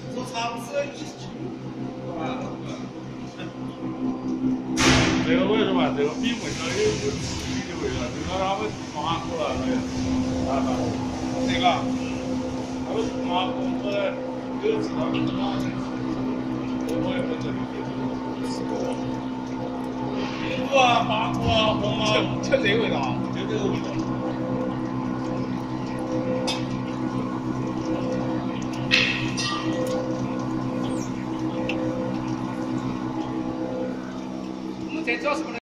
做尝试这个为什么？这个比味道有刺激的味道，这个他们麻过了，这个，他们麻过后来有知道是哪的，我也不知道是个。苹果啊，麻果啊，红啊， 就这个味道， 就这个味道。 这主要是不能。